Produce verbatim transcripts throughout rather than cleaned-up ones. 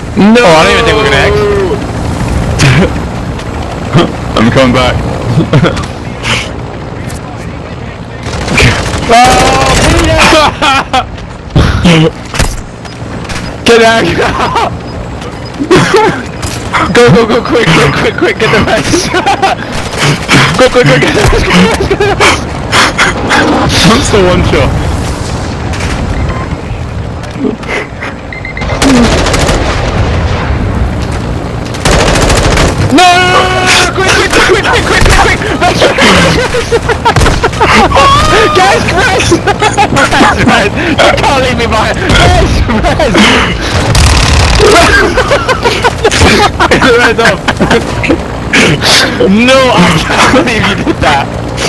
No! Oh, I don't even think we're gonna exit. I'm coming back. Get out! Go, go, go, quick, quick, quick, quick, get the rest! Quick, quick, quick, get the rest, get the rest, get the rest! That's the one shot. No, no, no, no, no, quick, quick, quick, quick, quick, quick, quick, quick! Guys, Chris! Res, Res! You can't leave me behind! Res, Res! Get the red off. No, I can't believe you did that!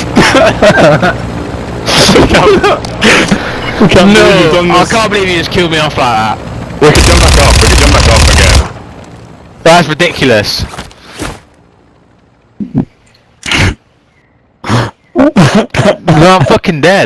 We can't No, believe you've done I this. can't believe you just killed me off like that. We can jump back off, we can jump back off again. That's ridiculous. No, I'm fucking dead.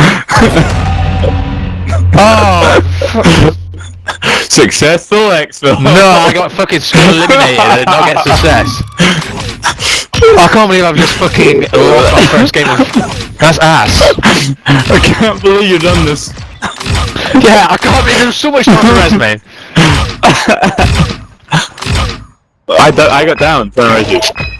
Oh, Successful exfil. no, I got fucking skull eliminated and did not get success. I can't believe I've just fucking lost my first game of... That's ass. I can't believe you've done this. Yeah, I can't believe there's so much on the resume. I, I got down, so I you.